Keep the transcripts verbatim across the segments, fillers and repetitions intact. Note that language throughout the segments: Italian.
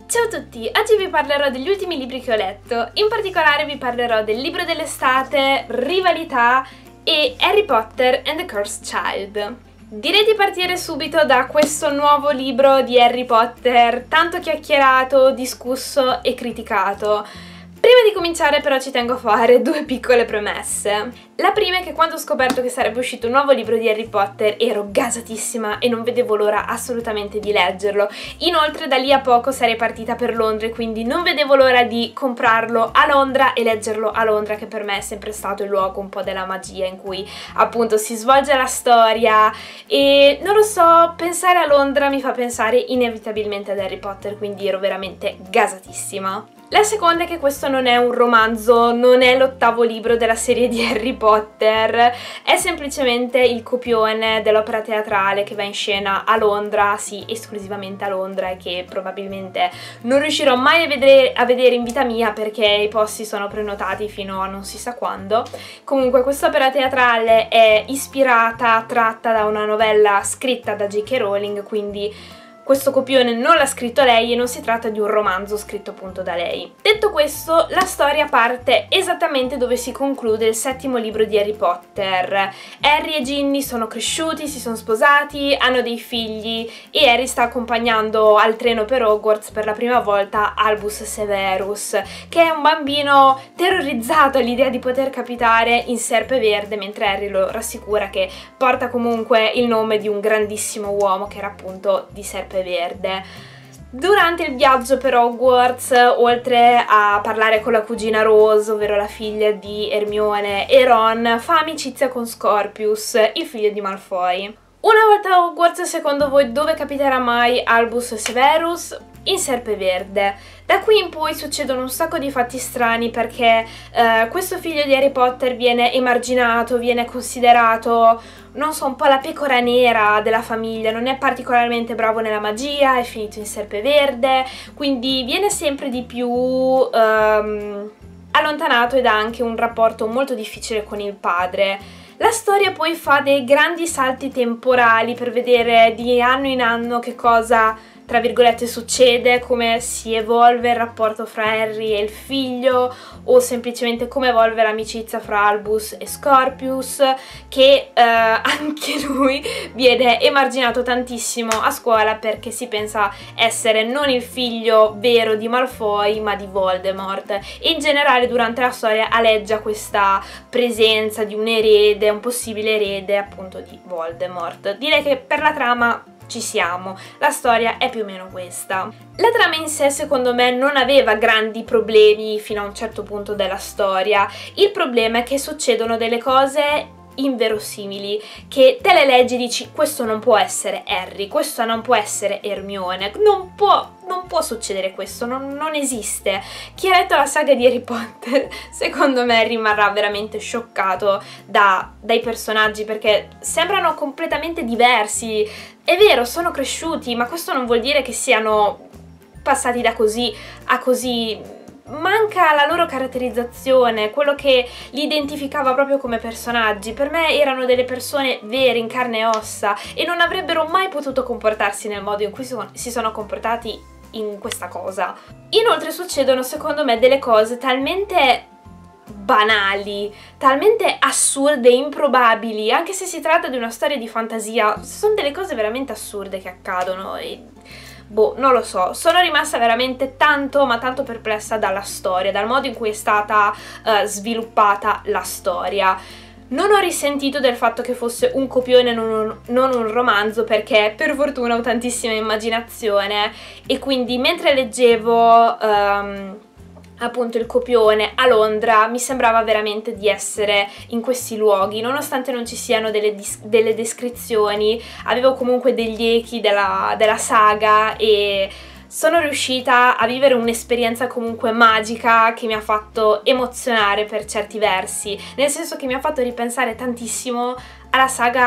Ciao a tutti, oggi vi parlerò degli ultimi libri che ho letto, in particolare vi parlerò del libro dell'estate, Rivalità e Harry Potter and the Cursed Child. Direi di partire subito da questo nuovo libro di Harry Potter, tanto chiacchierato, discusso e criticato. Prima di cominciare però ci tengo a fare due piccole premesse. La prima è che quando ho scoperto che sarebbe uscito un nuovo libro di Harry Potter ero gasatissima e non vedevo l'ora assolutamente di leggerlo. Inoltre da lì a poco sarei partita per Londra e quindi non vedevo l'ora di comprarlo a Londra e leggerlo a Londra, che per me è sempre stato il luogo un po' della magia in cui appunto si svolge la storia e non lo so, pensare a Londra mi fa pensare inevitabilmente ad Harry Potter, quindi ero veramente gasatissima. La seconda è che questo non è un romanzo, non è l'ottavo libro della serie di Harry Potter, è semplicemente il copione dell'opera teatrale che va in scena a Londra, sì, esclusivamente a Londra, e che probabilmente non riuscirò mai a vedere, a vedere in vita mia perché i posti sono prenotati fino a non si sa quando. Comunque quest'opera teatrale è ispirata, tratta da una novella scritta da J K Rowling, quindi questo copione non l'ha scritto lei e non si tratta di un romanzo scritto appunto da lei. Detto questo, la storia parte esattamente dove si conclude il settimo libro di Harry Potter. Harry e Ginny sono cresciuti, si sono sposati, hanno dei figli e Harry sta accompagnando al treno per Hogwarts per la prima volta Albus Severus, che è un bambino terrorizzato all'idea di poter capitare in Serpeverde, mentre Harry lo rassicura che porta comunque il nome di un grandissimo uomo che era appunto di Serpeverde. Verde. Durante il viaggio per Hogwarts, oltre a parlare con la cugina Rose, ovvero la figlia di Hermione e Ron, fa amicizia con Scorpius, il figlio di Malfoy. Una volta a Hogwarts, secondo voi dove capiterà mai Albus Severus? In Serpeverde. Da qui in poi succedono un sacco di fatti strani perché eh, questo figlio di Harry Potter viene emarginato, viene considerato, non so, un po' la pecora nera della famiglia, non è particolarmente bravo nella magia, è finito in Serpeverde, quindi viene sempre di più um, allontanato ed ha anche un rapporto molto difficile con il padre. La storia poi fa dei grandi salti temporali per vedere di anno in anno che cosa, tra virgolette, succede, come si evolve il rapporto fra Harry e il figlio o semplicemente come evolve l'amicizia fra Albus e Scorpius, che eh, anche lui viene emarginato tantissimo a scuola perché si pensa essere non il figlio vero di Malfoy ma di Voldemort, e in generale durante la storia aleggia questa presenza di un erede, un possibile erede appunto di Voldemort. Direi che per la trama ci siamo, la storia è più o meno questa. La trama in sé secondo me non aveva grandi problemi fino a un certo punto della storia. Il problema è che succedono delle cose inverosimili, che te le leggi e dici questo non può essere Harry, questo non può essere Hermione, non può, non può succedere questo, non, non esiste. Chi ha letto la saga di Harry Potter secondo me rimarrà veramente scioccato da, dai personaggi perché sembrano completamente diversi. È vero, sono cresciuti, ma questo non vuol dire che siano passati da così a così. Manca la loro caratterizzazione, quello che li identificava proprio come personaggi. Per me erano delle persone vere, in carne e ossa, e non avrebbero mai potuto comportarsi nel modo in cui si sono comportati in questa cosa. Inoltre succedono secondo me delle cose talmente banali, talmente assurde, improbabili, anche se si tratta di una storia di fantasia, sono delle cose veramente assurde che accadono e boh, non lo so, sono rimasta veramente tanto ma tanto perplessa dalla storia, dal modo in cui è stata uh, sviluppata la storia. Non ho risentito del fatto che fosse un copione, non un, non un romanzo, perché per fortuna ho tantissima immaginazione e quindi mentre leggevo um, appunto il copione a Londra mi sembrava veramente di essere in questi luoghi, nonostante non ci siano delle, delle descrizioni, avevo comunque degli echi della, della saga e sono riuscita a vivere un'esperienza comunque magica che mi ha fatto emozionare per certi versi, nel senso che mi ha fatto ripensare tantissimo alla saga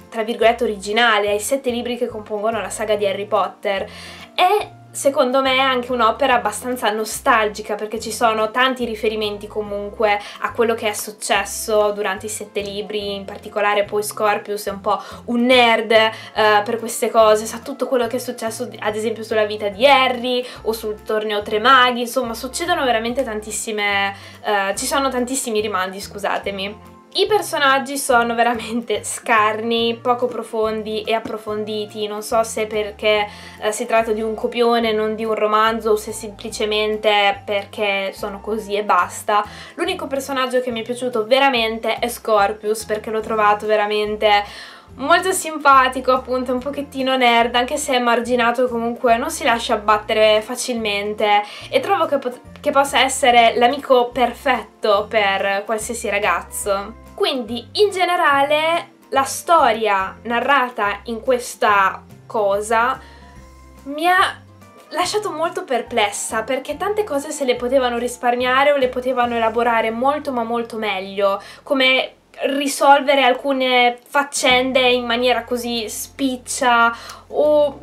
tra virgolette originale ai sette libri che compongono la saga di Harry Potter. È secondo me anche un'opera abbastanza nostalgica, perché ci sono tanti riferimenti comunque a quello che è successo durante i sette libri, in particolare poi Scorpius è un po' un nerd eh, per queste cose, sa tutto quello che è successo ad esempio sulla vita di Harry o sul torneo Tre Maghi, insomma succedono veramente tantissime, eh, ci sono tantissimi rimandi, scusatemi. I personaggi sono veramente scarni, poco profondi e approfonditi, non so se perché eh, si tratta di un copione, non di un romanzo, o se semplicemente perché sono così e basta. L'unico personaggio che mi è piaciuto veramente è Scorpius, perché l'ho trovato veramente molto simpatico, appunto un pochettino nerd, anche se è marginato comunque non si lascia abbattere facilmente e trovo che, che possa essere l'amico perfetto per qualsiasi ragazzo. Quindi in generale la storia narrata in questa cosa mi ha lasciato molto perplessa, perché tante cose se le potevano risparmiare o le potevano elaborare molto ma molto meglio, come risolvere alcune faccende in maniera così spiccia o...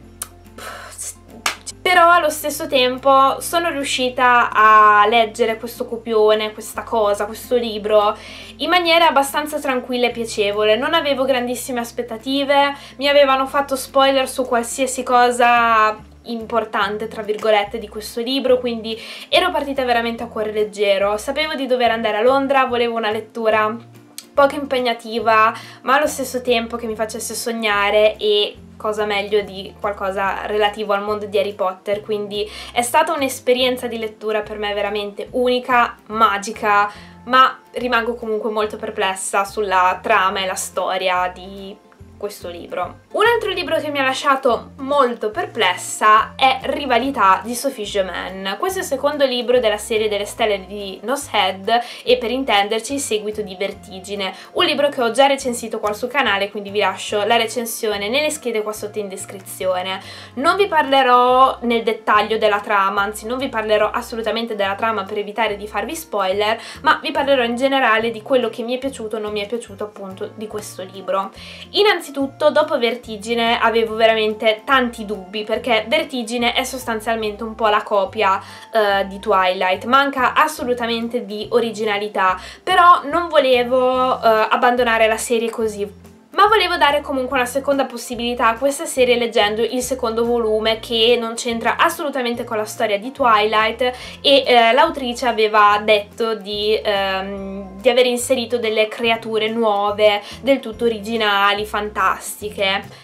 Però allo stesso tempo sono riuscita a leggere questo copione, questa cosa, questo libro in maniera abbastanza tranquilla e piacevole. Non avevo grandissime aspettative, mi avevano fatto spoiler su qualsiasi cosa importante tra virgolette di questo libro, quindi ero partita veramente a cuore leggero. Sapevo di dover andare a Londra, volevo una lettura poco impegnativa ma allo stesso tempo che mi facesse sognare, e cosa meglio di qualcosa relativo al mondo di Harry Potter, quindi è stata un'esperienza di lettura per me veramente unica, magica, ma rimango comunque molto perplessa sulla trama e la storia di questo libro. Un altro libro che mi ha lasciato molto perplessa è Rivalità di Sophie Germain. Questo è il secondo libro della serie delle stelle di Noshead e, per intenderci, il seguito di Vertigine, un libro che ho già recensito qua sul canale, quindi vi lascio la recensione nelle schede qua sotto in descrizione. Non vi parlerò nel dettaglio della trama, anzi non vi parlerò assolutamente della trama per evitare di farvi spoiler, ma vi parlerò in generale di quello che mi è piaciuto o non mi è piaciuto appunto di questo libro. Innanzitutto, dopo Vertigine avevo veramente tanti dubbi, perché Vertigine è sostanzialmente un po' la copia uh, di Twilight, manca assolutamente di originalità, però non volevo uh, abbandonare la serie così, ma volevo dare comunque una seconda possibilità a questa serie leggendo il secondo volume, che non c'entra assolutamente con la storia di Twilight, e eh, l'autrice aveva detto di, ehm, di aver inserito delle creature nuove, del tutto originali, fantastiche.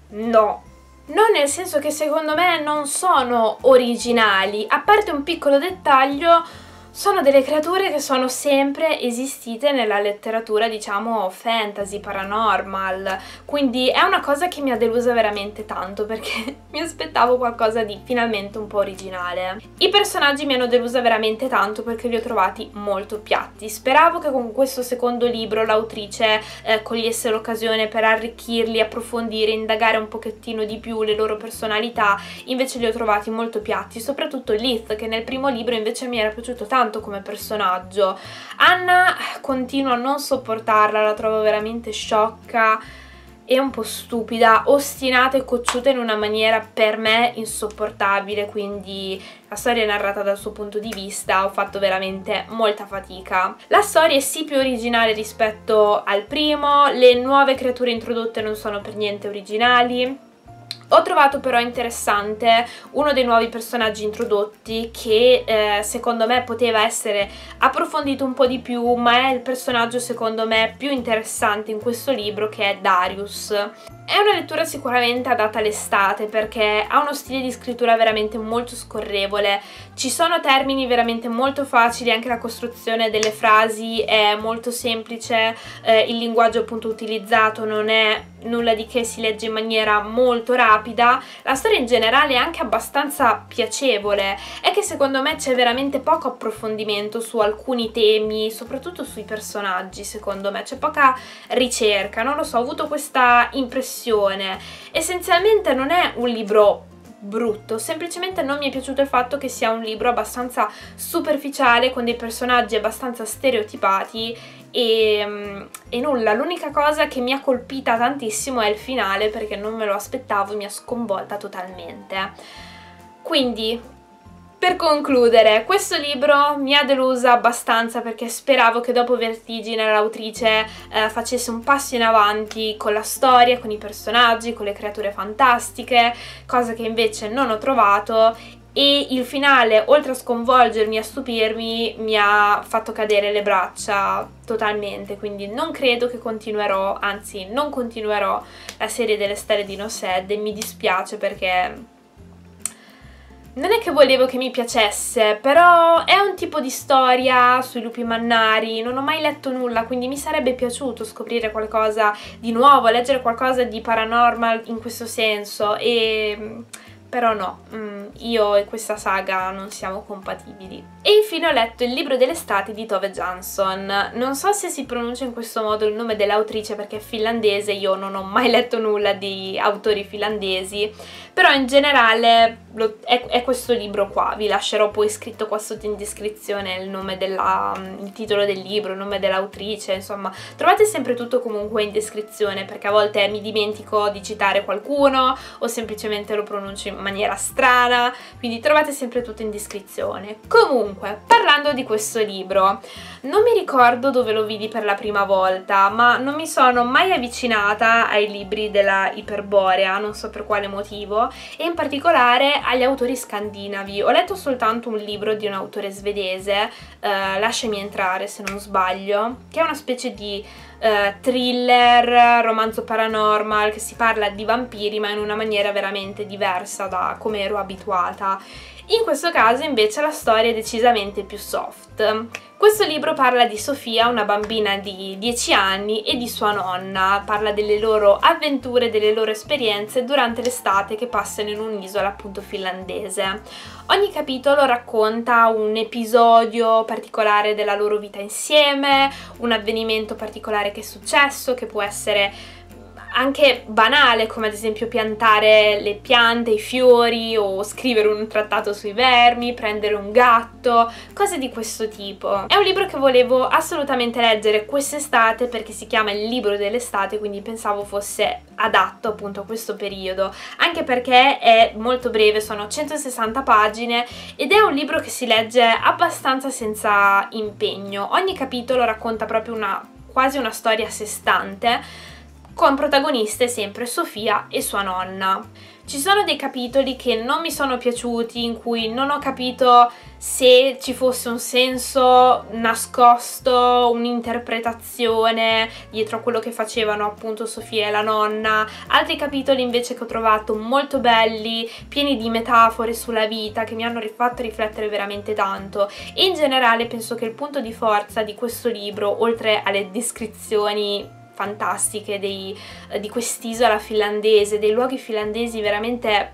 No. Non nel senso che secondo me non sono originali, a parte un piccolo dettaglio. Sono delle creature che sono sempre esistite nella letteratura, diciamo, fantasy, paranormal, quindi è una cosa che mi ha delusa veramente tanto, perché mi aspettavo qualcosa di finalmente un po' originale. I personaggi mi hanno delusa veramente tanto perché li ho trovati molto piatti. Speravo che con questo secondo libro l'autrice eh, cogliesse l'occasione per arricchirli, approfondire, indagare un pochettino di più le loro personalità, invece li ho trovati molto piatti, soprattutto Lith, che nel primo libro invece mi era piaciuto tanto come personaggio. Anna continuo a non sopportarla, la trovo veramente sciocca e un po' stupida, ostinata e cocciuta in una maniera per me insopportabile, quindi la storia è narrata dal suo punto di vista, ho fatto veramente molta fatica. La storia è sì più originale rispetto al primo, le nuove creature introdotte non sono per niente originali. Ho trovato però interessante uno dei nuovi personaggi introdotti che eh, secondo me poteva essere approfondito un po' di più, ma è il personaggio secondo me più interessante in questo libro, che è Darius. È una lettura sicuramente adatta all'estate perché ha uno stile di scrittura veramente molto scorrevole, ci sono termini veramente molto facili, anche la costruzione delle frasi è molto semplice, eh, il linguaggio appunto utilizzato non è nulla di che, si legge in maniera molto rapida, la storia in generale è anche abbastanza piacevole, è che secondo me c'è veramente poco approfondimento su alcuni temi, soprattutto sui personaggi, secondo me c'è poca ricerca, non lo so, ho avuto questa impressione. Essenzialmente non è un libro brutto, semplicemente non mi è piaciuto il fatto che sia un libro abbastanza superficiale, con dei personaggi abbastanza stereotipati e, e nulla. L'unica cosa che mi ha colpita tantissimo è il finale, perché non me lo aspettavo e mi ha sconvolta totalmente. Quindi, per concludere, questo libro mi ha delusa abbastanza, perché speravo che dopo Vertigine l'autrice eh, facesse un passo in avanti con la storia, con i personaggi, con le creature fantastiche, cosa che invece non ho trovato, e il finale, oltre a sconvolgermi e a stupirmi, mi ha fatto cadere le braccia totalmente, quindi non credo che continuerò, anzi non continuerò la serie delle Stelle di Nosed, e mi dispiace perché non è che volevo che mi piacesse, però è un tipo di storia sui lupi mannari, non ho mai letto nulla, quindi mi sarebbe piaciuto scoprire qualcosa di nuovo, leggere qualcosa di paranormal in questo senso, e però no, io e questa saga non siamo compatibili. E infine ho letto Il libro dell'estate di Tove Jansson. Non so se si pronuncia in questo modo il nome dell'autrice perché è finlandese, io non ho mai letto nulla di autori finlandesi, però in generale lo, è, è questo libro qua. Vi lascerò poi scritto qua sotto in descrizione il nome della, il titolo del libro, il nome dell'autrice, insomma trovate sempre tutto comunque in descrizione, perché a volte mi dimentico di citare qualcuno o semplicemente lo pronuncio in maniera strana, quindi trovate sempre tutto in descrizione. Comunque, parlando di questo libro, non mi ricordo dove lo vidi per la prima volta, ma non mi sono mai avvicinata ai libri della Iperborea, non so per quale motivo, e in particolare agli autori scandinavi. Ho letto soltanto un libro di un autore svedese, eh, Lasciami entrare se non sbaglio, che è una specie di Uh, thriller, romanzo paranormal, che si parla di vampiri ma in una maniera veramente diversa da come ero abituata. In questo caso invece la storia è decisamente più soft. Questo libro parla di Sofia, una bambina di dieci anni, e di sua nonna. Parla delle loro avventure, delle loro esperienze durante l'estate che passano in un'isola appunto finlandese. Ogni capitolo racconta un episodio particolare della loro vita insieme, un avvenimento particolare che è successo, che può essere anche banale, come ad esempio piantare le piante, i fiori, o scrivere un trattato sui vermi, prendere un gatto, cose di questo tipo. È un libro che volevo assolutamente leggere quest'estate perché si chiama Il libro dell'estate, quindi pensavo fosse adatto appunto a questo periodo, anche perché è molto breve, sono centosessanta pagine ed è un libro che si legge abbastanza senza impegno. Ogni capitolo racconta proprio una quasi una storia a sé stante, con protagoniste sempre Sofia e sua nonna. Ci sono dei capitoli che non mi sono piaciuti, in cui non ho capito se ci fosse un senso nascosto, un'interpretazione dietro a quello che facevano appunto Sofia e la nonna. Altri capitoli invece che ho trovato molto belli, pieni di metafore sulla vita, che mi hanno fatto riflettere veramente tanto. E in generale penso che il punto di forza di questo libro, oltre alle descrizioni fantastiche dei, di quest'isola finlandese, dei luoghi finlandesi veramente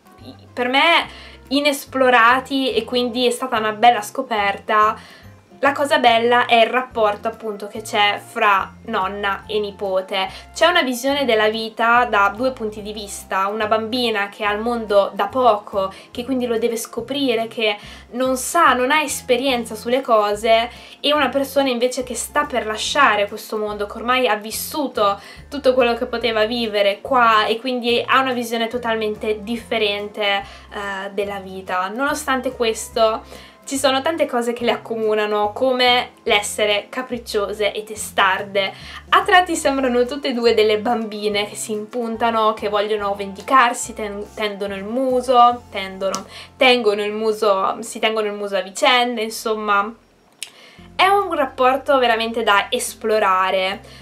per me inesplorati, e quindi è stata una bella scoperta. La cosa bella è il rapporto appunto che c'è fra nonna e nipote. C'è una visione della vita da due punti di vista: una bambina che ha il mondo da poco, che quindi lo deve scoprire, che non sa, non ha esperienza sulle cose, e una persona invece che sta per lasciare questo mondo, che ormai ha vissuto tutto quello che poteva vivere qua e quindi ha una visione totalmente differente eh, della vita. Nonostante questo ci sono tante cose che le accomunano, come l'essere capricciose e testarde. A tratti sembrano tutte e due delle bambine che si impuntano, che vogliono vendicarsi, ten tendono il muso, tendono, tengono il muso, si tengono il muso a vicenda, insomma. È un rapporto veramente da esplorare.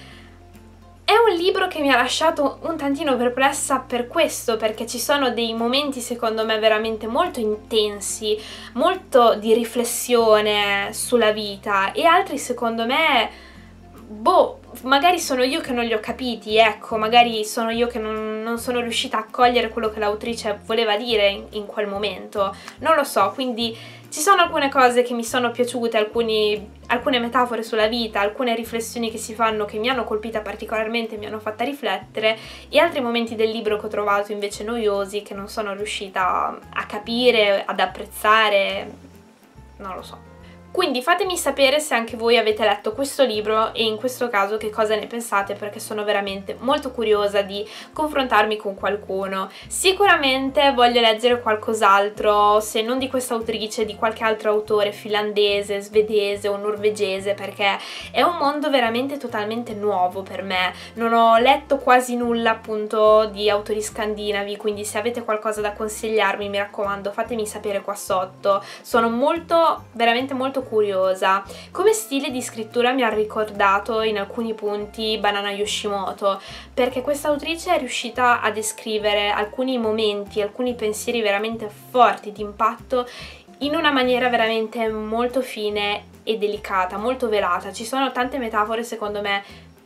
È un libro che mi ha lasciato un tantino perplessa per questo, perché ci sono dei momenti secondo me veramente molto intensi, molto di riflessione sulla vita, e altri secondo me, boh, magari sono io che non li ho capiti, ecco, magari sono io che non, non, non sono riuscita a cogliere quello che l'autrice voleva dire in, in quel momento, non lo so, quindi ci sono alcune cose che mi sono piaciute, alcuni, alcune metafore sulla vita, alcune riflessioni che si fanno che mi hanno colpita particolarmente, mi hanno fatta riflettere, e altri momenti del libro che ho trovato invece noiosi, che non sono riuscita a capire, ad apprezzare, non lo so. Quindi fatemi sapere se anche voi avete letto questo libro e in questo caso che cosa ne pensate, perché sono veramente molto curiosa di confrontarmi con qualcuno. Sicuramente voglio leggere qualcos'altro, se non di questa autrice, di qualche altro autore finlandese, svedese o norvegese, perché è un mondo veramente totalmente nuovo per me. Non ho letto quasi nulla appunto di autori scandinavi, quindi se avete qualcosa da consigliarmi, mi raccomando, fatemi sapere qua sotto. Sono molto, veramente molto curiosa. Come stile di scrittura mi ha ricordato in alcuni punti Banana Yoshimoto, perché questa autrice è riuscita a descrivere alcuni momenti, alcuni pensieri veramente forti, di impatto, in una maniera veramente molto fine e delicata, molto velata. Ci sono tante metafore secondo me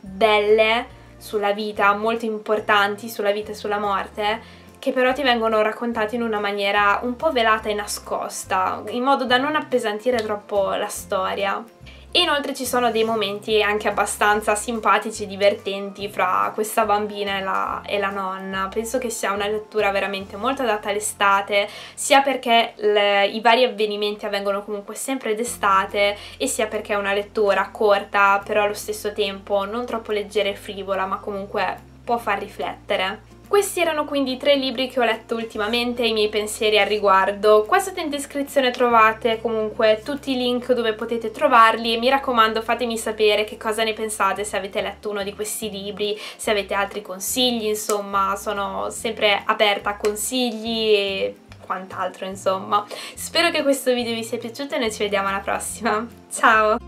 belle sulla vita, molto importanti sulla vita e sulla morte, che però ti vengono raccontati in una maniera un po' velata e nascosta, in modo da non appesantire troppo la storia. E inoltre ci sono dei momenti anche abbastanza simpatici e divertenti fra questa bambina e la, e la nonna. Penso che sia una lettura veramente molto adatta all'estate, sia perché le, i vari avvenimenti avvengono comunque sempre d'estate, e sia perché è una lettura corta, però allo stesso tempo non troppo leggera e frivola, ma comunque può far riflettere. Questi erano quindi i tre libri che ho letto ultimamente e i miei pensieri al riguardo. Qua sotto in descrizione trovate comunque tutti i link dove potete trovarli, e mi raccomando fatemi sapere che cosa ne pensate, se avete letto uno di questi libri, se avete altri consigli, insomma sono sempre aperta a consigli e quant'altro, insomma. Spero che questo video vi sia piaciuto e noi ci vediamo alla prossima. Ciao!